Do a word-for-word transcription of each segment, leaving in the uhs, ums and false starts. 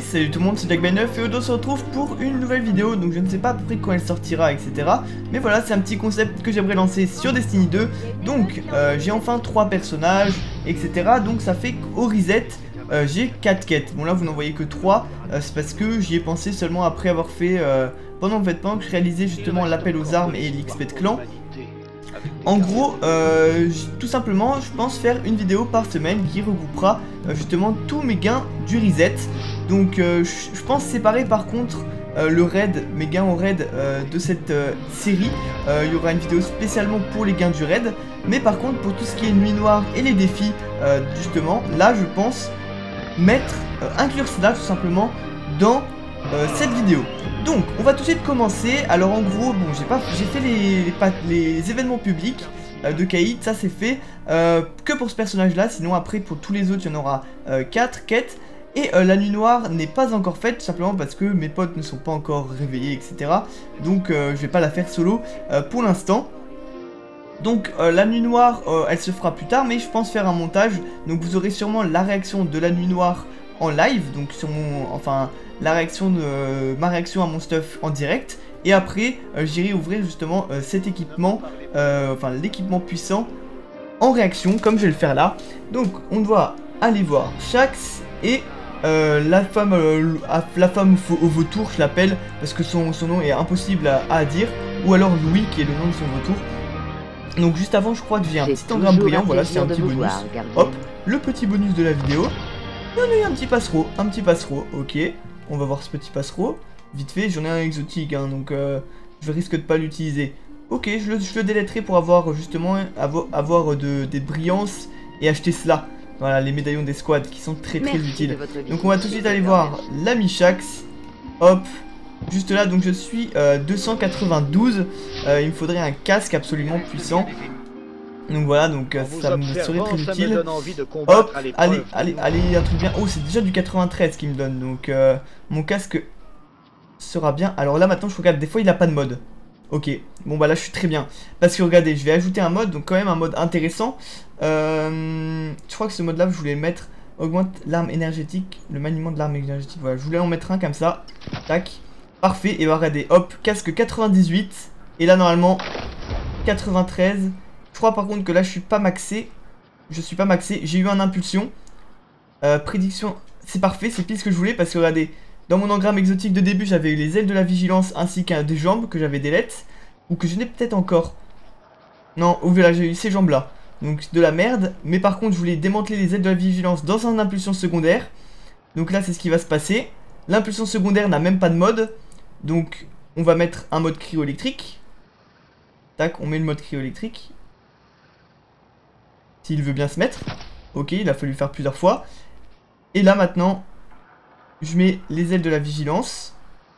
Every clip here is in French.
salut tout le monde, c'est Jack Ben neuf et Odo se retrouve pour une nouvelle vidéo. Donc je ne sais pas à peu près quand elle sortira, et cetera. Mais voilà, c'est un petit concept que j'aimerais lancer sur Destiny deux. Donc euh, j'ai enfin trois personnages, et cetera. Donc ça fait qu'au reset, euh, j'ai quatre quêtes. Bon là vous n'en voyez que trois, euh, c'est parce que j'y ai pensé seulement après avoir fait, euh, pendant, en fait, pendant que je réalisais justement l'appel aux armes et l'X P de clan. En gros, euh, tout simplement, je pense faire une vidéo par semaine qui regroupera euh, justement tous mes gains du reset. Donc euh, je pense séparer par contre euh, le raid, mes gains au raid euh, de cette euh, série. Euh, il y aura une vidéo spécialement pour les gains du raid. Mais par contre pour tout ce qui est nuit noire et les défis, euh, justement, là je pense mettre, euh, inclure cela tout simplement dans euh, cette vidéo. Donc, on va tout de suite commencer. Alors, en gros, bon, j'ai pas, j'ai fait les, les, les événements publics euh, de Kaïd, ça c'est fait euh, que pour ce personnage-là. Sinon, après, pour tous les autres, il y en aura euh, quatre quêtes. Et euh, la nuit noire n'est pas encore faite, tout simplement parce que mes potes ne sont pas encore réveillés, et cetera. Donc, euh, je vais pas la faire solo euh, pour l'instant. Donc, euh, la nuit noire, euh, elle se fera plus tard, mais je pense faire un montage. Donc, vous aurez sûrement la réaction de la nuit noire en live, donc sur mon, enfin, la réaction de euh, ma réaction à mon stuff en direct, et après euh, j'irai ouvrir justement euh, cet équipement, euh, enfin l'équipement puissant en réaction, comme je vais le faire là. Donc on doit aller voir Shax et euh, la femme, euh, la femme au vautour, je l'appelle parce que son, son nom est impossible à, à dire, ou alors Louis qui est le nom de son vautour. Donc juste avant, je crois que j'ai un petit engramme brillant, voilà, c'est un petit bonus. Voir, hop, le petit bonus de la vidéo. On a eu un petit passereau, un petit passereau, ok. On va voir ce petit passereau. Vite fait, j'en ai un exotique, hein, donc euh, je risque de pas l'utiliser. Ok, je le, je le déletterai pour avoir justement avoir, avoir de, des brillances et acheter cela. Voilà, les médaillons des squads qui sont très très Merci utiles. Donc on va tout de suite aller voir l'ami Shax. Hop, juste là, donc je suis euh, deux cent quatre-vingt-douze. Euh, il me faudrait un casque absolument puissant. Donc voilà, donc euh, ça me serait très utile. Hop, allez, allez, allez, un truc bien. Oh, c'est déjà du quatre-vingt-treize qui me donne, donc euh, mon casque sera bien. Alors là maintenant je regarde, des fois il a pas de mode. Ok, bon bah là je suis très bien. Parce que regardez, je vais ajouter un mode, donc quand même un mode intéressant. Euh, je crois que ce mode là, je voulais mettre augmente l'arme énergétique, le maniement de l'arme énergétique. Voilà, je voulais en mettre un comme ça. Tac, parfait, et bah regardez, hop, casque quatre-vingt-dix-huit. Et là normalement quatre-vingt-treize. Je crois par contre que là je suis pas maxé. Je suis pas maxé. J'ai eu un impulsion. Euh, prédiction. C'est parfait. C'est pile ce que je voulais. Parce que regardez. Dans mon engramme exotique de début, j'avais eu les ailes de la vigilance ainsi qu'un des jambes que j'avais délette. Ou que je n'ai peut-être encore. Non. Ou voilà, j'ai eu ces jambes là. Donc de la merde. Mais par contre, je voulais démanteler les ailes de la vigilance dans un impulsion secondaire. Donc là, c'est ce qui va se passer. L'impulsion secondaire n'a même pas de mode. Donc on va mettre un mode cryo-électrique. Tac, on met le mode cryo-électrique. S'il veut bien se mettre. Ok, il a fallu faire plusieurs fois. Et là maintenant, je mets les ailes de la vigilance.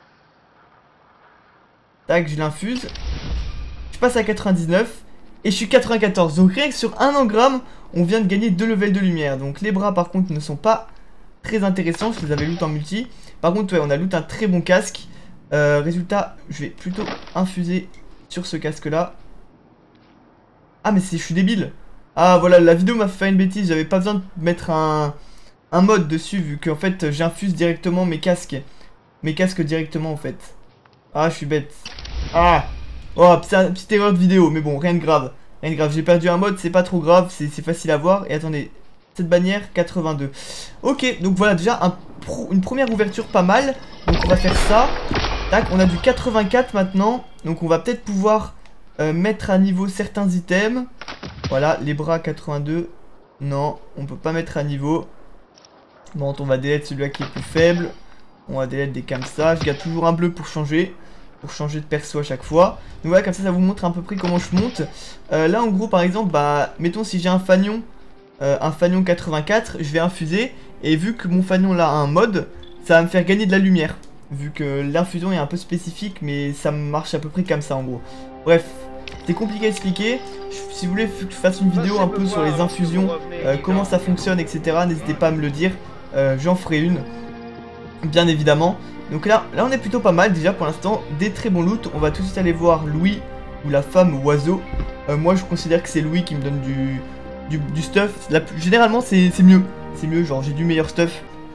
Tac, je l'infuse. Je passe à quatre-vingt-dix-neuf. Et je suis quatre-vingt-quatorze. Donc rien que sur un engramme, on vient de gagner deux levels de lumière. Donc les bras par contre ne sont pas très intéressants. Je les avais loot en multi. Par contre, ouais, on a loot un très bon casque. Euh, résultat, je vais plutôt infuser sur ce casque là. Ah mais je suis débile. Ah voilà, la vidéo m'a fait une bêtise, j'avais pas besoin de mettre un, un mode dessus vu qu'en fait j'infuse directement mes casques. Mes casques directement en fait. Ah je suis bête. Ah. Oh petite, petite erreur de vidéo, mais bon rien de grave. Rien de grave, j'ai perdu un mode, c'est pas trop grave, c'est facile à voir. Et attendez, cette bannière quatre-vingt-deux. Ok, donc voilà déjà un pro, une première ouverture pas mal. Donc on va faire ça. Tac, on a du quatre-vingt-quatre maintenant. Donc on va peut-être pouvoir euh, mettre à niveau certains items. Voilà, les bras quatre-vingt-deux. Non, on peut pas mettre à niveau. Bon, on va délete celui-là qui est plus faible. On va délete des comme ça. Je garde toujours un bleu pour changer. Pour changer de perso à chaque fois. Donc voilà, comme ça, ça vous montre à peu près comment je monte. Euh, là, en gros, par exemple, bah, mettons si j'ai un fanion. Euh, un fanion quatre-vingt-quatre, je vais infuser. Et vu que mon fanion là a un mode, ça va me faire gagner de la lumière. Vu que l'infusion est un peu spécifique, mais ça marche à peu près comme ça en gros. Bref. C'est compliqué à expliquer. Si vous voulez que je fasse une vidéo un peu sur les infusions, euh, comment ça fonctionne, et cetera. N'hésitez pas à me le dire. Euh, J'en ferai une. Bien évidemment. Donc là, là, on est plutôt pas mal déjà pour l'instant. Des très bons loot. On va tout de suite aller voir Louis ou la femme oiseau. Euh, moi, je considère que c'est Louis qui me donne du, du, du stuff. La, généralement, c'est mieux. C'est mieux, genre j'ai du meilleur stuff.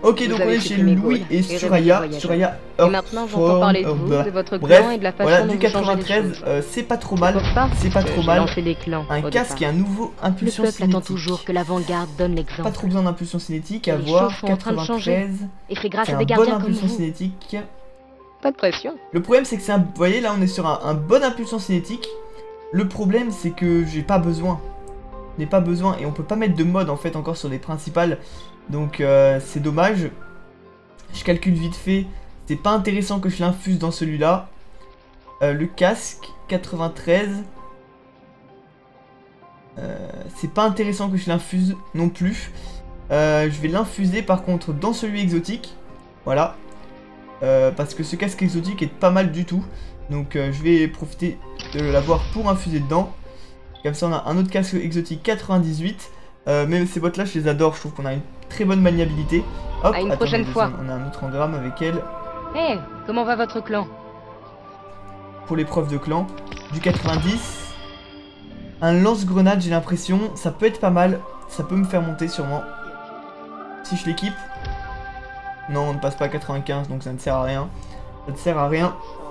Ok, Vous donc on avez est chez supprimé Louis Gaulle et et Suraya. réveillé Suraya Et maintenant, j'entends parler de vous, de votre Bref, clan et de la façon voilà, dont du vous changez les quatre-vingt-treize, choses. euh, c'est pas trop C'est mal. pour ça C'est pas que trop j'ai mal. lancé des clans Un au casque départ. et un nouveau Le impulsion peuple attend cinétique. toujours que l'avant-garde donne Pas l'exemple. trop besoin d'impulsion cinétique, à Les voir. choses sont en train de changer. quatre-vingt-treize. Et c'est grâce C'est à un des bon gardiens comme impulsion vous. cinétique. Pas de pression. Le problème c'est que c'est un... Vous voyez là on est sur un, un bon impulsion cinétique. Le problème c'est que j'ai pas besoin. Je n'ai pas besoin et on peut pas mettre de mode en fait encore sur les principales. Donc euh, c'est dommage. Je calcule vite fait. C'est pas intéressant que je l'infuse dans celui-là. Euh, le casque, quatre-vingt-treize. Euh, c'est pas intéressant que je l'infuse non plus. Euh, je vais l'infuser par contre dans celui exotique. Voilà. Euh, parce que ce casque exotique est pas mal du tout. Donc euh, je vais profiter de l'avoir pour infuser dedans. Comme ça on a un autre casque exotique quatre-vingt-dix-huit. Euh, mais ces bottes là je les adore, je trouve qu'on a une très bonne maniabilité. Hop, À une attendez, prochaine deux fois. secondes, on a un autre engramme avec elle. Hé, hey, comment va votre clan? Pour l'épreuve de clan. Du quatre-vingt-dix. Un lance-grenade j'ai l'impression, ça peut être pas mal. Ça peut me faire monter sûrement. Si je l'équipe. Non on ne passe pas à quatre-vingt-quinze donc ça ne sert à rien. Ça ne sert à rien.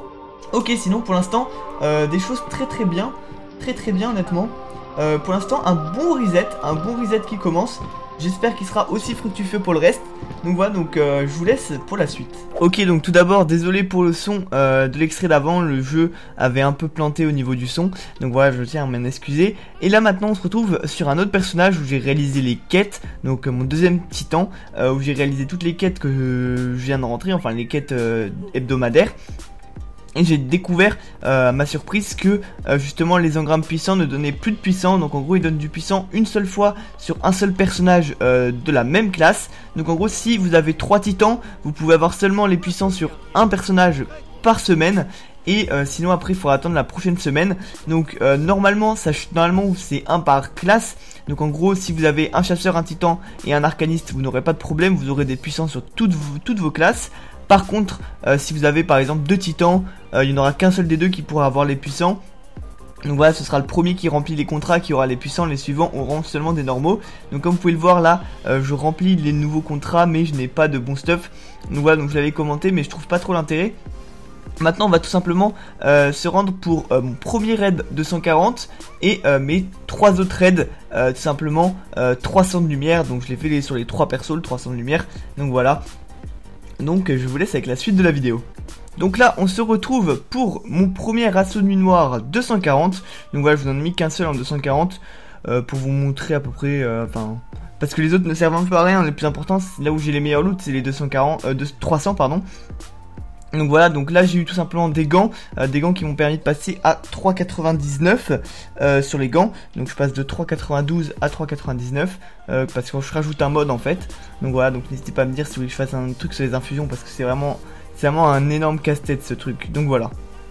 Ok sinon pour l'instant euh, des choses très très bien. Très très bien honnêtement. Euh, pour l'instant un bon reset. Un bon reset qui commence. J'espère qu'il sera aussi fructueux pour le reste. Donc voilà, donc euh, je vous laisse pour la suite. Ok, donc tout d'abord, désolé pour le son euh, de l'extrait d'avant. Le jeu avait un peu planté au niveau du son. Donc voilà, je tiens à m'en excuser. Et là maintenant, on se retrouve sur un autre personnage où j'ai réalisé les quêtes. Donc euh, mon deuxième titan, euh, où j'ai réalisé toutes les quêtes que je viens de rentrer. Enfin, les quêtes euh, hebdomadaires. Et j'ai découvert euh, à ma surprise que euh, justement les engrammes puissants ne donnaient plus de puissant. Donc en gros ils donnent du puissant une seule fois sur un seul personnage euh, de la même classe. Donc en gros si vous avez trois titans, vous pouvez avoir seulement les puissants sur un personnage par semaine. Et euh, sinon après il faudra attendre la prochaine semaine. Donc euh, normalement ça normalement c'est un par classe. Donc en gros si vous avez un chasseur, un titan et un arcaniste, vous n'aurez pas de problème, vous aurez des puissants sur toutes vos, toutes vos classes. Par contre, euh, si vous avez par exemple deux titans, euh, il n'y en aura qu'un seul des deux qui pourra avoir les puissants. Donc voilà, ce sera le premier qui remplit les contrats qui aura les puissants, les suivants auront seulement des normaux. Donc comme vous pouvez le voir là, euh, je remplis les nouveaux contrats mais je n'ai pas de bon stuff. Donc voilà, donc je l'avais commenté mais je trouve pas trop l'intérêt. Maintenant on va tout simplement euh, se rendre pour euh, mon premier raid deux cent quarante et euh, mes trois autres raids euh, tout simplement euh, trois cents de lumière. Donc je l'ai fait sur les trois persos, le trois cents de lumière. Donc voilà. Donc je vous laisse avec la suite de la vidéo. Donc là on se retrouve pour mon premier assaut de nuit noire deux cent quarante. Donc voilà, je vous en ai mis qu'un seul en deux cent quarante euh, pour vous montrer à peu près, enfin euh, parce que les autres ne servent un peu à rien. Le plus important, là où j'ai les meilleurs loots, c'est les deux cent quarante, euh, trois cents pardon. Donc voilà, donc là j'ai eu tout simplement des gants, euh, des gants qui m'ont permis de passer à trois quatre-vingt-dix-neuf euh, sur les gants. Donc je passe de trois quatre-vingt-douze à trois quatre-vingt-dix-neuf euh, parce que je rajoute un mode en fait. Donc voilà, donc n'hésitez pas à me dire si vous voulez que je fasse un truc sur les infusions parce que c'est vraiment, c'est vraiment un énorme casse-tête ce truc. Donc voilà.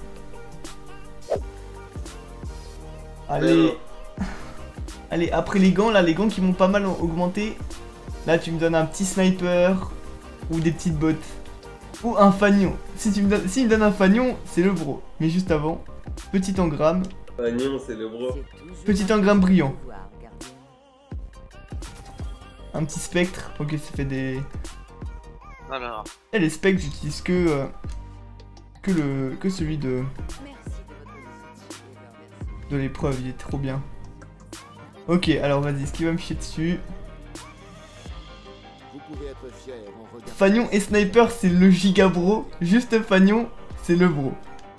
Allez, allez après les gants là, les gants qui m'ont pas mal augmenté. Là tu me donnes un petit sniper ou des petites bottes. Ou un fanion. Si tu me donnes, s'il me donne un fanion, c'est le bro. Mais juste avant, petit engramme. Fanion, c'est le bro. Petit engramme brillant. Un petit spectre. Ok, ça fait des. Alors. Et les spectres, j'utilise que euh, que le que celui de de l'épreuve. Il est trop bien. Ok, alors vas-y, ce qui va me chier dessus. Fanion et sniper c'est le giga bro. Juste Fanion c'est le bro.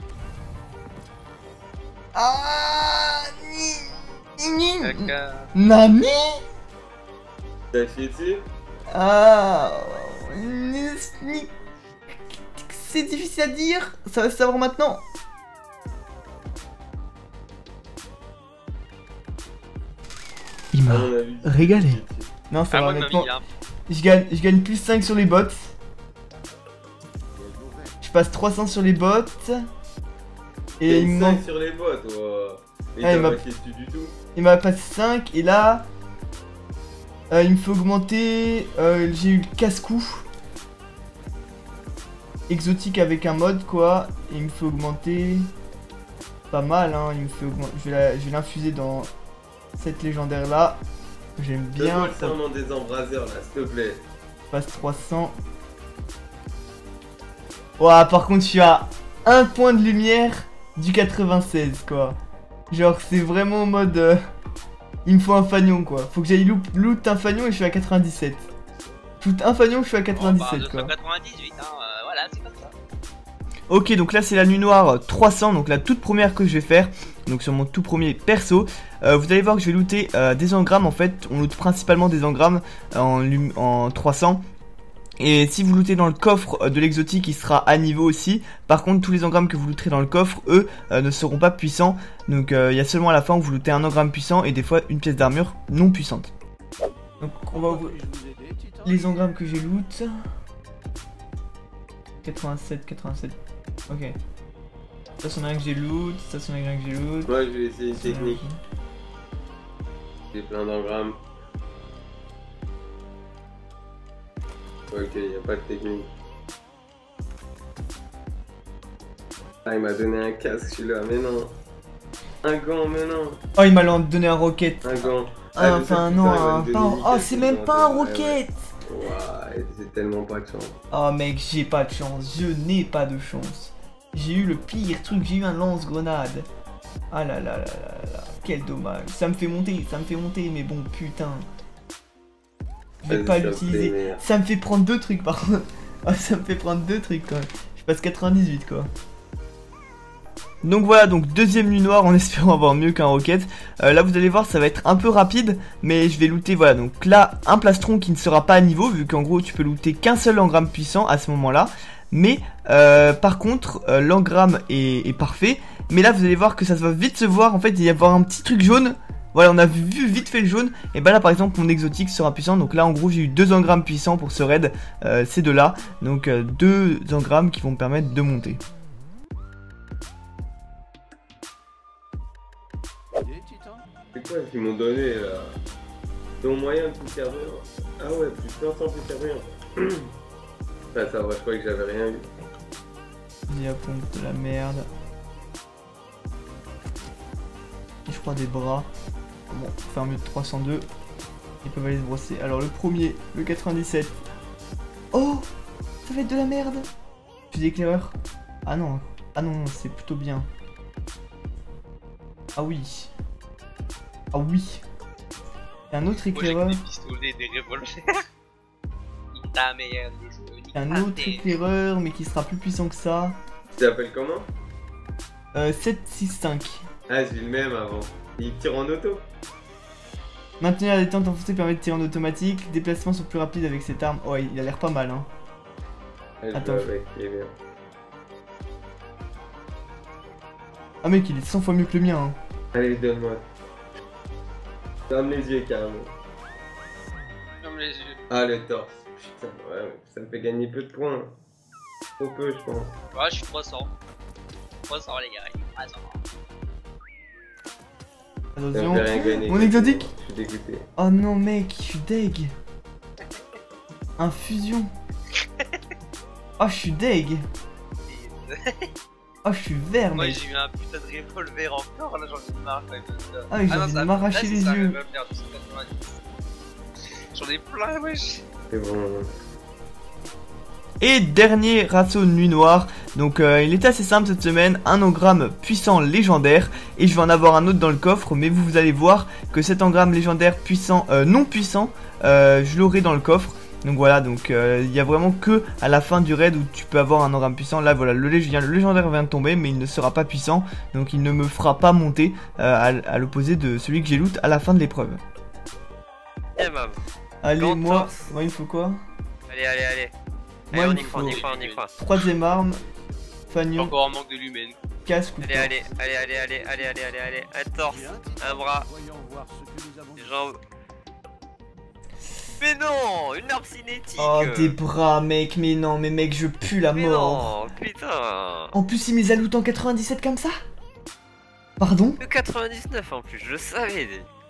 Ah ni, ni, ni. Nani. T'as chié dessus? Ah c'est difficile à dire. Ça va se savoir maintenant. Il m'a régalé. Non ça Ah, va moi, honnêtement. mamie, hein. Je gagne, je gagne plus cinq sur les bots. Je passe trois cents sur les bots. Et il me manque sur les bots, toi. Et ah, il m'a pas dessus du tout. Il m'a passé cinq et là euh, il me fait augmenter. euh, J'ai eu le casse-cou exotique avec un mode quoi. Et il me fait augmenter pas mal hein. Il me fait augmenter. Je vais l'infuser dans cette légendaire là. J'aime bien. Donne-moi le serment des embraseurs là, s'il te plaît. Je passe trois cents. Ouah, par contre, je suis à un point de lumière du quatre-vingt-seize, quoi. Genre, c'est vraiment en mode... Euh, il me faut un fanion, quoi. Faut que j'aille loot, loot un fanion et je suis à quatre-vingt-dix-sept. Loot un fanion, je suis à quatre-vingt-dix-sept, oh, bah, quoi. deux cent quatre-vingt-dix-huit, hein, euh, voilà, c'est comme ça. Ok, donc là, c'est la nuit noire trois cents, donc la toute première que je vais faire. Donc sur mon tout premier perso. Euh, vous allez voir que je vais looter euh, des engrammes, en fait. On loot principalement des engrammes en, en trois cents. Et si vous lootez dans le coffre de l'exotique, il sera à niveau aussi. Par contre, tous les engrammes que vous looterez dans le coffre, eux, euh, ne seront pas puissants. Donc il euh, y a seulement à la fin où vous lootez un engramme puissant et des fois une pièce d'armure non puissante. Donc on va ouvrir les engrammes que j'ai loot. quatre-vingt-sept, quatre-vingt-sept. Ok. Ça c'en est un que j'ai loot, ça c'en est un que j'ai loot. Moi je vais essayer une technique. J'ai plein d'engrammes. Ok, y a pas de technique. Ah, il m'a donné un casque celui-là, mais non. Un gant, mais non. Oh, il m'a donné un rocket. Un gant. Ah, enfin non, un pain. Oh, c'est même pas un rocket. Ouais, c'est tellement pas de chance. Oh mec, j'ai pas de chance, je n'ai pas de chance. J'ai eu le pire truc, j'ai eu un lance-grenade. Ah là là là là là, quel dommage. Ça me fait monter, ça me fait monter, mais bon, putain. Je vais pas l'utiliser. Ça me fait prendre deux trucs par contre. Oh, ça me fait prendre deux trucs quand même. Je passe quatre-vingt-dix-huit quoi. Donc voilà, donc deuxième nuit noire en espérant avoir mieux qu'un rocket. euh, Là vous allez voir, ça va être un peu rapide, mais je vais looter, voilà, donc là un plastron qui ne sera pas à niveau, vu qu'en gros tu peux looter qu'un seul engramme puissant à ce moment là. Mais euh, par contre euh, l'engramme est, est parfait. Mais là vous allez voir que ça va vite se voir, en fait il va y avoir un petit truc jaune. Voilà, on a vu vite fait le jaune. Et bah là par exemple mon exotique sera puissant. Donc là en gros j'ai eu deux engrammes puissants pour ce raid, euh, ces deux là. Donc euh, deux engrammes qui vont me permettre de monter. C'est quoi qu'ils m'ont donné là? Ton moyen de tout servir. Ah ouais, plus cinq cents plus servir. Ah ça va, je croyais que j'avais rien eu. Diapompe de la merde. Et je crois des bras. Bon, faut faire mieux de trois cent deux. Ils peuvent aller se brosser. Alors le premier, le quatre-vingt-dix-sept. Oh, ça va être de la merde. Plus d'éclaireur. Ah non, ah non, c'est plutôt bien. Ah oui. Ah oui. Et un autre éclaireur. Moi j'ai que des pistolets, des revolvers. Ta meilleure des Un autre éclaireur, mais qui sera plus puissant que ça. Tu t'appelles comment? Euh, sept six cinq. Ah, j'ai le même avant. Il tire en auto. Maintenir la détente enfoncée permet de tirer en automatique. Les déplacements sont plus rapides avec cette arme. Oh, il a l'air pas mal, hein. Ah, je Attends. vois avec, il est bien. Ah mec, il est cent fois mieux que le mien, hein. Allez, donne-moi. Ferme les yeux carrément. Comme les yeux. Ah, le torse. Putain, ouais, ça me fait gagner peu de points. Trop peu, je pense. Ouais, je suis trois cents. trois cents les gars, trois cents. Ça me Attention. fait rien gagner. Mon exotique. Je suis dégoûté. Oh non mec, je suis deg. Infusion. Oh, je suis deg. Oh, je suis vert, Moi mec. j'ai eu un putain de revolver encore, là j'en ai marre quand même. Ah oui, j'ai non, envie de ça- m'arracher là, les c'est ça, yeux. revolver deux cent quatre-vingt-dix. J'en ai plein, wesh. C'est bon. Et dernier ratio de nuit noire. Donc euh, il est assez simple cette semaine. Un engramme puissant légendaire. Et je vais en avoir un autre dans le coffre. Mais vous, vous allez voir que cet engramme légendaire puissant, euh, non puissant, euh, je l'aurai dans le coffre. Donc voilà, donc il euh, y a vraiment que à la fin du raid où tu peux avoir un engramme puissant. Là voilà, le, lég le légendaire vient de tomber, mais il ne sera pas puissant. Donc il ne me fera pas monter euh, à, à l'opposé de celui que j'ai loot à la fin de l'épreuve. Eh bah, Allez, Quand moi, torse. moi il me faut quoi? allez, allez, allez. Moi Allez, on il y me croit, on y faut croit, on y croit. troisième arme, fanion, Encore un manque de lumen. casque ou Allez, allez, allez, allez, allez, allez, allez, allez, allez. Un torse, un bras, des jambes. Mais non, une arme cinétique. Oh des bras mec, mais non, mais mec je pue la Mais mort. non, putain. En plus il met à loot en quatre-vingt-dix-sept comme ça? Pardon? Que quatre-vingt-dix-neuf en plus, je le savais.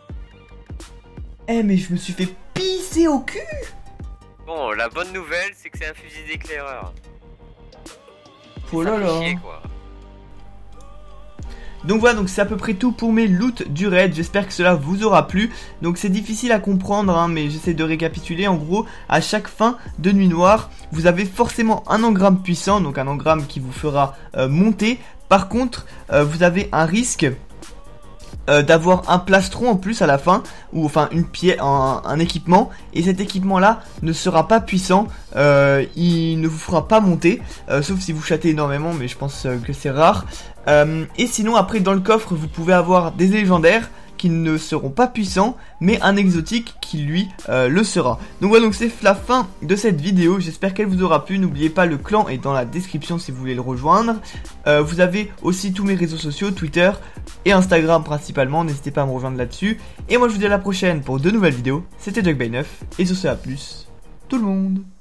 Eh mais je me suis fait pisser au cul. Bon, la bonne nouvelle, c'est que c'est un fusil d'éclaireur. Oh Ça là fait là. chier, quoi. Donc voilà, donc c'est à peu près tout pour mes loots du raid, j'espère que cela vous aura plu. Donc c'est difficile à comprendre hein, mais j'essaie de récapituler. En gros, à chaque fin de nuit noire, vous avez forcément un engramme puissant, donc un engramme qui vous fera euh, monter. Par contre, euh, vous avez un risque Euh, d'avoir un plastron en plus à la fin, ou enfin une pièce, un, un équipement, et cet équipement là ne sera pas puissant, euh, il ne vous fera pas monter, euh, sauf si vous chattez énormément, mais je pense euh, que c'est rare. Euh, et sinon après dans le coffre vous pouvez avoir des légendaires qui ne seront pas puissants, mais un exotique qui lui euh, le sera. Donc voilà, donc c'est la fin de cette vidéo, j'espère qu'elle vous aura plu. N'oubliez pas, le clan est dans la description si vous voulez le rejoindre. Euh, vous avez aussi tous mes réseaux sociaux, Twitter et Instagram principalement, n'hésitez pas à me rejoindre là-dessus. Et moi je vous dis à la prochaine pour de nouvelles vidéos, c'était Jack by neuf, et sur ce à plus, tout le monde.